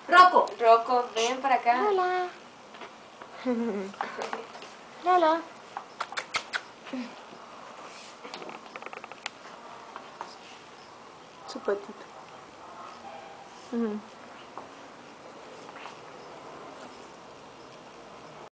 Rocco. Rocco, ven para acá. Lola. Lola. Su patito.